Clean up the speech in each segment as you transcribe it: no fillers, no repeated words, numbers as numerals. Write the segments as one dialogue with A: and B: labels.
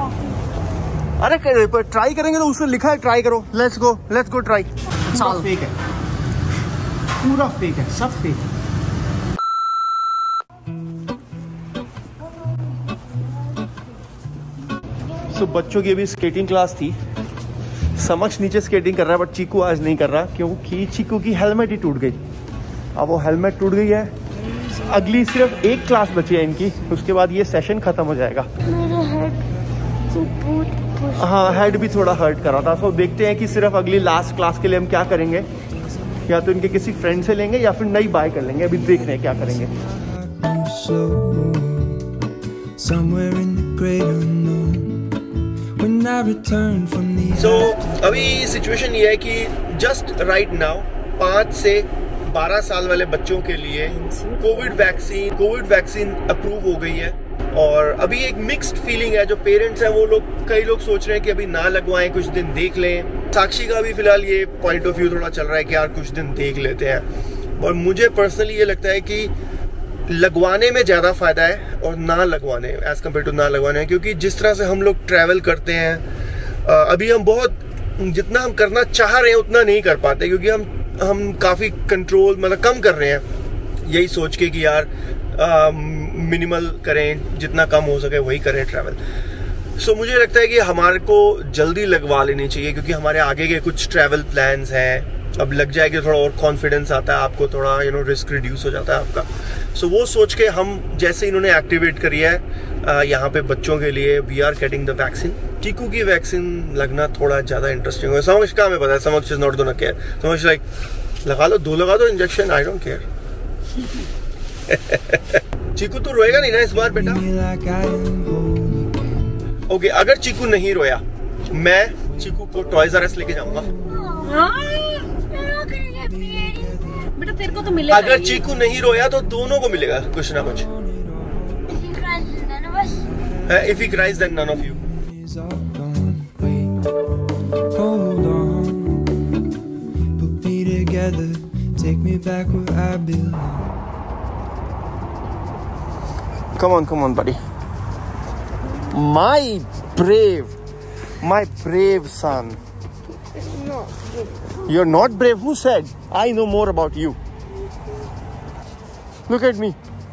A: अरे ट्राई करेंगे तो उसमें लिखा है ट्राई करो। Let's go try.
B: चल
A: फेक है, पूरा फेक है, सब फेक है। तो बच्चों की अभी स्केटिंग क्लास थी। समक्ष नीचे स्केटिंग कर रहा है, बट चीकू आज नहीं कर रहा क्योंकि चीकू की हेलमेट ही टूट गई। अब वो हेलमेट टूट गई है। अगली सिर्फ एक क्लास बची है इनकी, उसके बाद ये सेशन खत्म हो जाएगा। हाँ, हेड भी थोड़ा हर्ट कर रहा था। तो देखते हैं कि सिर्फ अगली लास्ट क्लास के लिए हम क्या करेंगे। या तो इनके किसी फ्रेंड से लेंगे या फिर नई बाय कर लेंगे। अभी देख रहे हैं क्या करेंगे। अभी सिचुएशन ये है कि जस्ट राइट नाउ 5 से 12 साल वाले बच्चों के लिए कोविड वैक्सीन अप्रूव हो गई है। और अभी एक मिक्स्ड फीलिंग है। जो पेरेंट्स हैं वो लोग, कई लोग सोच रहे हैं कि अभी ना लगवाएं, कुछ दिन देख लें। साक्षी का भी फिलहाल ये पॉइंट ऑफ व्यू थोड़ा चल रहा है कि यार कुछ दिन देख लेते हैं। और मुझे पर्सनली ये लगता है कि लगवाने में ज़्यादा फायदा है और ना लगवाने एज कम्पेयर टू ना लगवाने, क्योंकि जिस तरह से हम लोग ट्रैवल करते हैं अभी हम बहुत, जितना हम करना चाह रहे हैं उतना नहीं कर पाते, क्योंकि हम काफ़ी कंट्रोल मतलब कम कर रहे हैं, यही सोच के कि यार मिनिमल करें, जितना कम हो सके वही करें ट्रैवल। सो मुझे लगता है कि हमारे को जल्दी लगवा लेनी चाहिए, क्योंकि हमारे आगे के कुछ ट्रैवल प्लान्स हैं। अब लग जाएगी थोड़ा और कॉन्फिडेंस आता है आपको, थोड़ा रिस्क रिड्यूस हो जाता है आपका। सो वो सोच के हम, जैसे इन्होंने एक्टिवेट करी है यहाँ पे बच्चों के लिए, we are getting the vaccine. Chiku की वैक्सीन लगना थोड़ा ज़्यादा इंटरेस्टिंग है। समक्ष का हमें पता है, Samaksh is not gonna care. Samaksh like लगा लो, 2 लगा दो injection, I don't care. Chiku तो रोएगा नहीं ना इस बार बेटा? ओके, अगर चीकू नहीं रोया मैं चीकू को टॉयज आर अस लेके जाऊंगा।
B: बेटा तेरे को तो मिलेगा।
A: अगर चीकू नहीं रोया तो दोनों को मिलेगा कुछ ना कुछ। If he cries, then none of you. Hold on, put me together, take me back where I belong. Come on, buddy. My brave son. You're not brave. Who said? I know more about you. Look at me.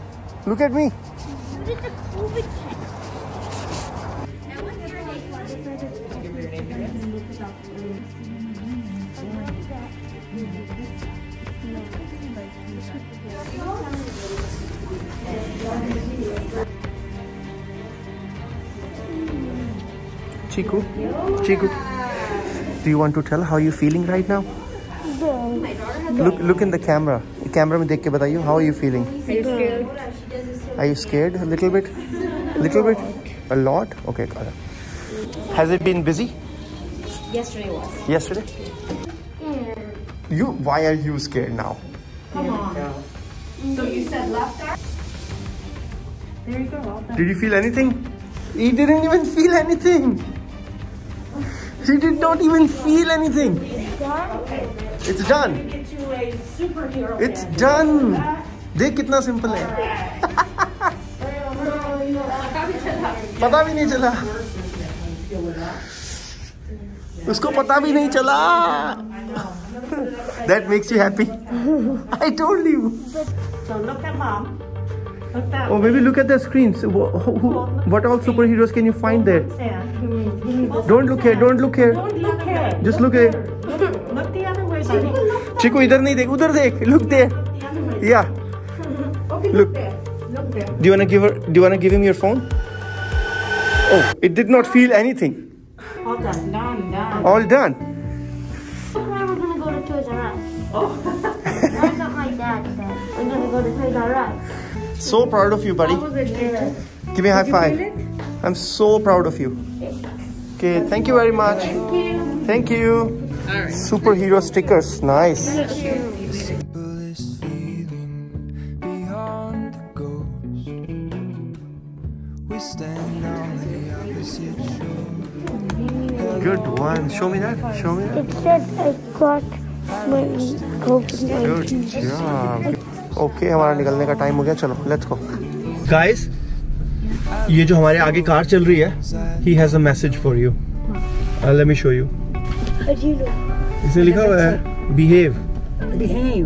A: Chiku, do you want to tell how you're feeling right now? Look in the camera. Camera में देख के बताइए, how are you feeling? Are you scared? A little bit? A lot? Okay, got it. Has it been busy?
B: Yesterday was.
A: Yesterday? Why are you scared now?
B: Come on. So you said left arm? There you go.
A: Did you feel anything? He didn't even feel anything. He did not even feel anything. It's done. It's done. देख कितना simple है। पता भी नहीं चला। उसको पता भी नहीं चला। That makes you happy. I told you.
B: So look at mom.
A: Oh, maybe look at the screens. What all superheroes can you find there? Don't look here.
B: Don't look here.
A: Just look here.
B: Look the other way, buddy.
A: Chiku, इधर नहीं देख, उधर देख. Look there. Yeah.
B: Okay, look there. Look there.
A: Do you wanna give him your phone? Oh, it did not feel anything.
B: All done. Done.
A: All done.
C: We're gonna go to Toys R Us.
B: Oh.
C: That's what my dad said. We're gonna go to Toys R Us.
A: So proud of you, buddy.
B: How was it there?
A: Give me a high five. I'm so proud of you. Okay, thank you very much. Thank you.
B: All right.
A: Superhero stickers, nice. Good one. Show me that. Show me that.
C: It said I got my COVID-19.
A: Good job. Okay, हमारा निकलने का time हो गया. चलो, let's go. Guys, ये जो हमारे आगे कार चल रही है, he has a message for you. Let me show you.
C: How do you know?
A: इसमें लिखा हुआ है behave.
B: Behave.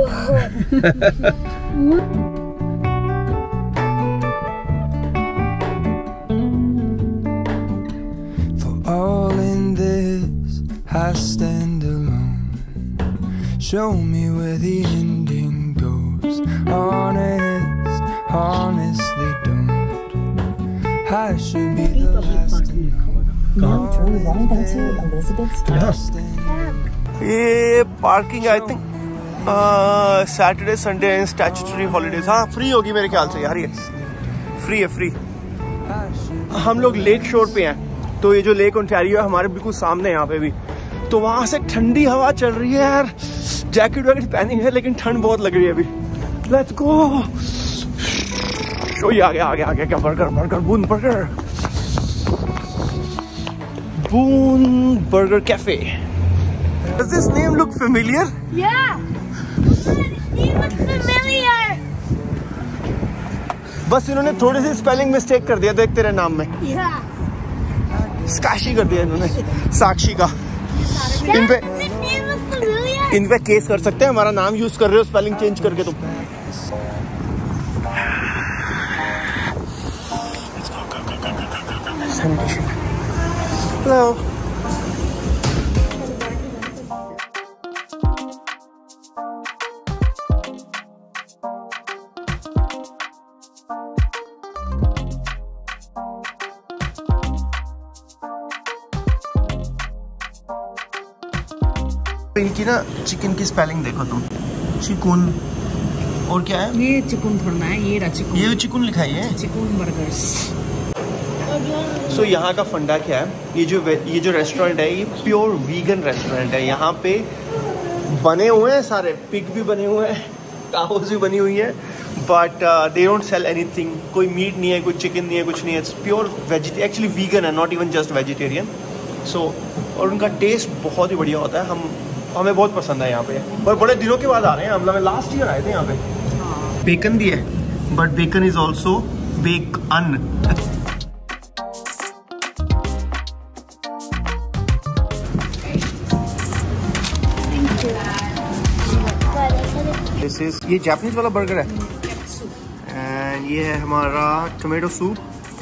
D: For all in this, I stand alone. Show me where the ending goes. Honestly don't. I should be the last to know.
A: ये parking I think Saturday Sunday and statutory holidays, हाँ free होगी मेरे ख्याल से यार, ये free है free. हम लोग लेक शोर पे हैं, तो ये जो लेक ओंटारियो है हमारे बिल्कुल सामने यहाँ पे भी, तो वहां से ठंडी हवा चल रही है यार। जैकेट वैकेट पहनी है लेकिन ठंड बहुत लग रही है अभी। Let's go. शो ये आगे क्या burger boon burger cafe. Does this name look familiar?
C: Yeah. It looks familiar.
A: बस इन्होंने थोड़ी सी स्पेलिंग मिस्टेक कर दिया देख तेरे नाम में।
C: Yeah.
A: स्काशी कर दिया इन्होंने, साक्षी का। इन पे केस कर सकते हैं, हमारा नाम यूज कर रहे हो स्पेलिंग चेंज करके तुम। हेलो। इनकी ना चिकन की स्पेलिंग देखो तुम, चिकन और क्या है
B: ये चिकन थोड़ा है, ये चिकन,
A: ये चिकन लिखा है,
B: चिकन बर्गर्स।
A: सो यहाँ का फंडा क्या है, ये जो रेस्टोरेंट है ये प्योर वीगन रेस्टोरेंट है। यहाँ पे बने हुए हैं सारे, पिग भी बने हुए हैं, काउज भी बनी हुई है, but they don't sell anything. कोई मीट नहीं है, कोई चिकन नहीं है, कुछ नहीं है। It's pure vegetarian, actually vegan है, not even just vegetarian. So और उनका टेस्ट बहुत ही बढ़िया होता है। हमें बहुत पसंद है यहाँ पे, पर बड़े दिनों के बाद आ रहे हैं हम लोग। लास्ट ईयर आए थे यहाँ पे। बेकन भी है, but bacon is also bacon. This is, ये जापानीज वाला बर्गर है, एंड ये है हमारा टोमेटो सूप,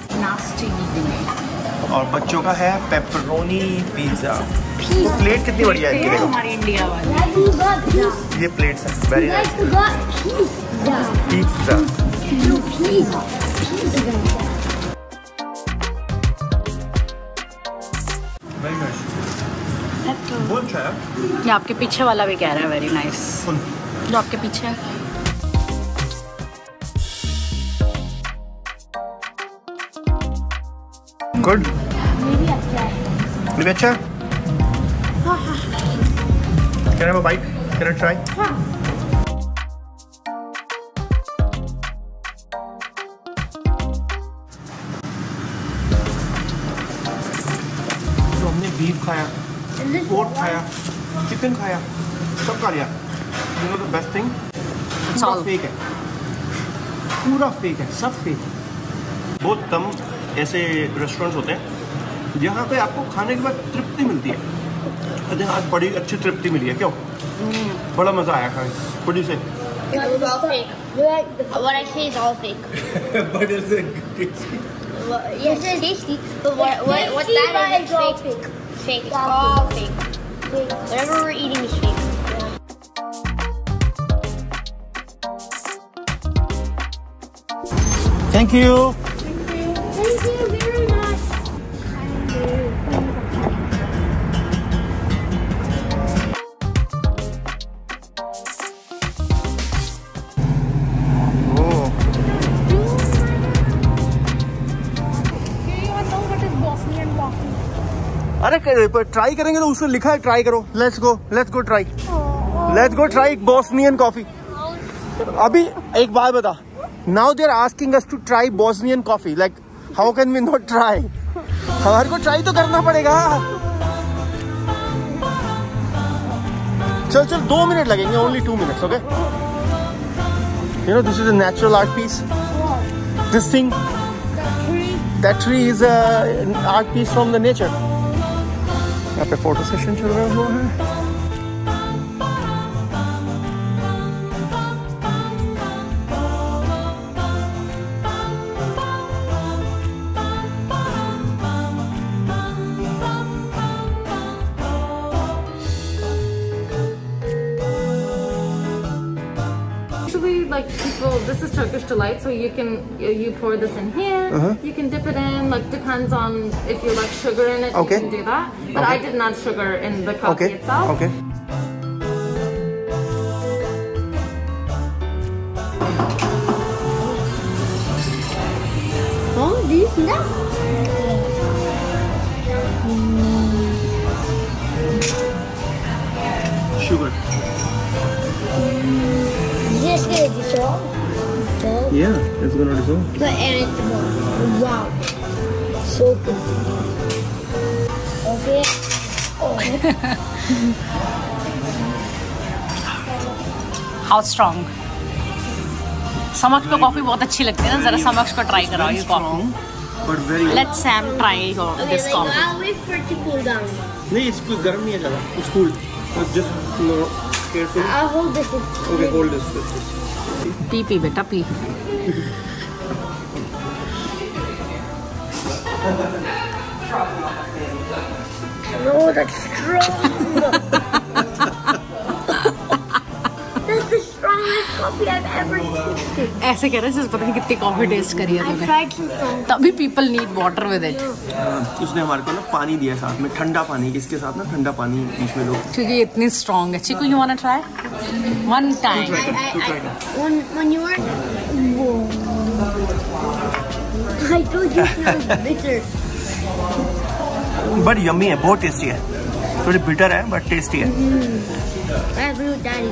A: और बच्चों का है पेपरोनी पिज्जा। तो प्लेट कितनी बढ़िया है इनकी, देखो
B: हमारी इंडिया वाली।
A: ये प्लेट्स हैं, very nice. Pizza very nice, बहुत अच्छा है।
B: ये आपके पीछे वाला भी कह रहा है वेरी नाइस, जो आपके पीछे है।
A: गुड, ये अच्छा है। Can I have a bite? Can I try? तो हमने बीफ खाया, पोर्क खाया, चिकन खाया, सब खा लिया। You know the best thing? पूरा फेक है, पूरा फेक है, सब फेक है। बहुत कम ऐसे रेस्टोरेंट्स होते हैं जहाँ पे आपको खाने के बाद तृप्ति मिलती है। आज बड़ी अच्छी तृप्ति मिली है, क्यों? बड़ा मजा आया खाने। What do you say?
C: It was all fake. What I say is all fake.
A: But is it tasty?
C: Yes, it's tasty. But what that is fake. Fake. It's all fake. Whatever we're eating is fake.
A: Thank you.
C: Thank you very much.
A: अरे try करेंगे तो उसमें लिखा है try करो। Let's go try, Bosnian coffee. अभी एक बात बता, now they are asking us to try Bosnian coffee, like how can we not try? हमारे को ट्राई तो करना पड़ेगा। चल 2 मिनट लगेंगे, only 2 minutes, okay? You know, this is a natural art piece. This thing, That tree is an art piece from the nature. यहाँ पे photo session चल रहा हुआ है।
B: Like people, this is Turkish delight, so you pour this in here. You can dip it in. Like depends on if you like sugar in it.
A: Okay.
B: You can do that. But I did not sugar in the coffee itself.
A: Okay.
C: Oh, do you see that?
A: Sugar.
C: Is this gonna dissolve?
A: Yeah, it's gonna dissolve.
C: But and it's wow, so good. Okay.
E: How strong? समक्ष को coffee बहुत अच्छी लगती है ना, जरा समक्ष को ट्राई कराओ ये coffee.
A: But very.
E: Let's Sam try this coffee.
C: I'll wait for it to cool down.
A: नहीं, इसको गर्म नहीं है ज़्यादा। It's cool. Just careful.
C: I'll hold this.
A: Okay, hold this.
E: पी बेटा पी।
C: No, that's strong. That's the strongest coffee I've ever tasted.
E: ऐसे कह रहे हैं पता नहीं कितनी कॉफी टेस्ट करी है
C: I've
E: तूने।
C: tried some strong.
E: तभी people need water with it.
A: उसने हमारे को ना पानी दिया साथ में, ठंडा पानी। इसके साथ ना ठंडा पानी बीच में लो।
E: क्योंकि ये इतनी strong है। Chiku, you wanna try? One time.
C: When you were, whoa. I told you it was bitter.
A: But yummy है, बहुत टेस्टी है। थोड़ी बिटर है बट टेस्टी है।
C: I agree with Daddy.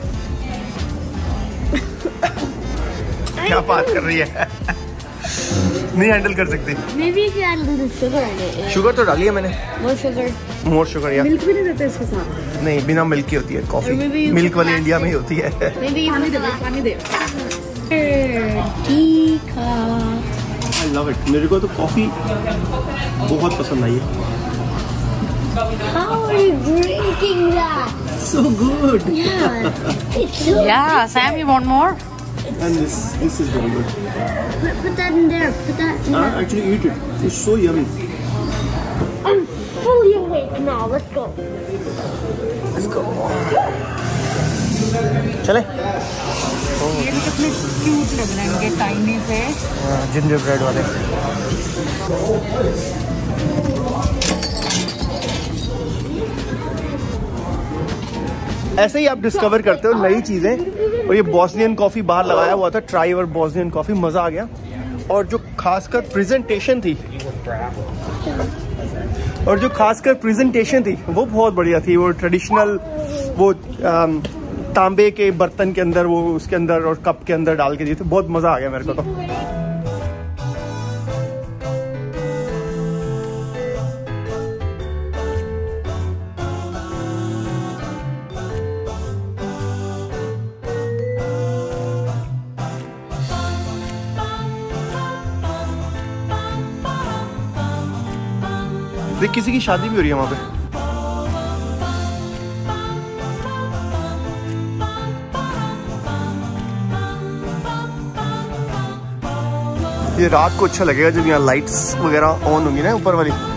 A: क्या बात कर रही है? नहीं हैंडल कर सकती।
C: Maybe if you add a little sugar in it.
A: Sugar तो डाली है मैंने।
C: More sugar.
A: मोर शुगर या
B: मिल्क भी नहीं देते इसके साथ।
A: नहीं, बिना मिल्क की होती है coffee.
C: Or maybe you
A: milk
C: could
A: वाली
C: add
A: इंडिया
C: it.
A: में ही होती है।
C: Maybe you could add
B: पानी दे।
A: I love it. मेरे को तो कॉफी बहुत पसंद आई है।
C: How are you drinking that?
A: So good.
C: Yeah. It's so
E: Yeah, Sam, you want more?
A: And this is very good.
C: Put that in there. Put that in there.
A: Actually eat it. It's so yummy.
C: I'm fully awake now. Let's go.
A: Let's go. चले?
E: ये भी कितने cute लग रहे हैं, tiny से।
A: Ginger bread वाले। ऐसे ही आप डिस्कवर करते हो नई चीजें। और ये बॉस्नियन कॉफी बाहर लगाया हुआ था, ट्राई और बॉस्नियन कॉफी, मजा आ गया। और जो खासकर प्रेजेंटेशन थी वो बहुत बढ़िया थी। वो ट्रेडिशनल वो तांबे के बर्तन के अंदर, वो उसके अंदर और कप के अंदर डाल के दिए थे। बहुत मजा आ गया मेरे को तो। देख, किसी की शादी भी हो रही है वहां पे। ये रात को अच्छा लगेगा जब यहाँ लाइट्स वगैरह ऑन होंगी ना ऊपर वाली।